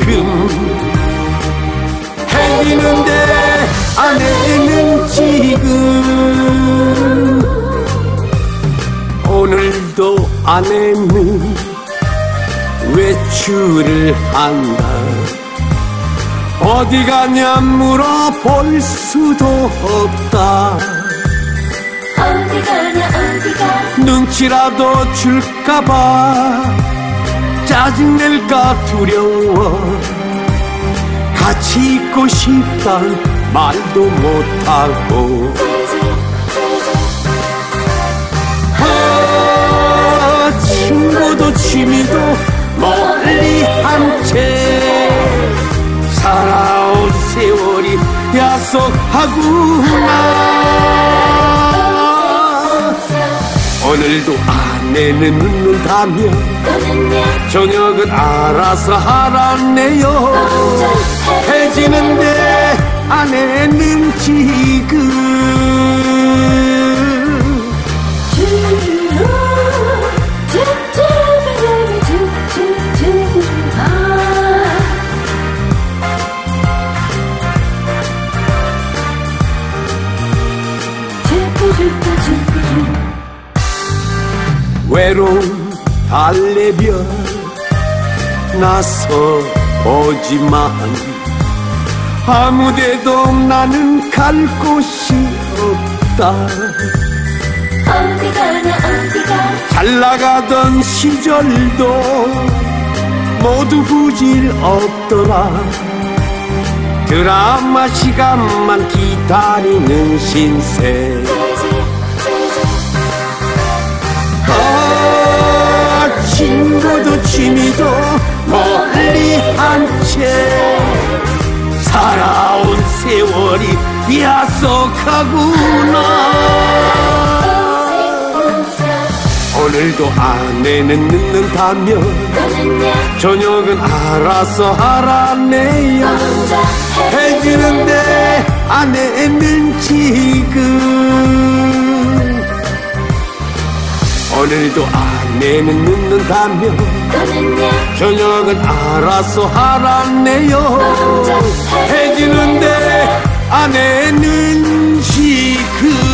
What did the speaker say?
지금 해지는데 아내는 지금 오늘도 아내는 외출을 한다. 어디 가냐 물어볼 수도 없다. 어디 가냐 어디가 눈치라도 줄까봐 짜증낼까 두려워 같이 있고 싶단 말도 못하고 친구도 취미도 멀리 한 채 살아온 세월이 야속하구나. 오늘도 아내는 늦는다며 저녁은 알아서 하라네요. 해지는데 아내는 지금 외로운 달래별 나서 보지만 아무데도 나는 갈 곳이 없다. 어디 가냐 어디가 잘 나가던 시절도 모두 부질 없더라. 드라마 시간만 기다리는 신세. 친구도 취미도 멀리 한 채 살아온 세월이 야속하구나. 오늘도 아내는 늦는다며 저녁은 알아서 하라네요. 해지는데 아내는 지금 오늘도 아내는 늦는다며 저녁은 알아서 하라네요. 해지는데 아내는 지금